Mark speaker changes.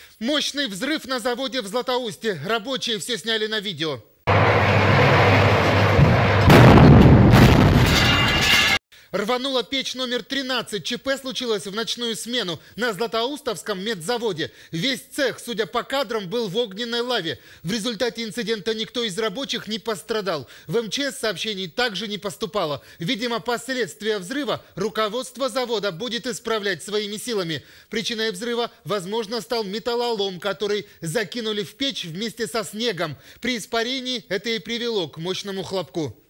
Speaker 1: Мощный взрыв на заводе в Златоусте. Рабочие все сняли на видео. Рванула печь номер 13. ЧП случилось в ночную смену на Златоустовском медзаводе. Весь цех, судя по кадрам, был в огненной лаве. В результате инцидента никто из рабочих не пострадал. В МЧС сообщений также не поступало. Видимо, последствия взрыва руководство завода будет исправлять своими силами. Причиной взрыва, возможно, стал металлолом, который закинули в печь вместе со снегом. При испарении это и привело к мощному хлопку.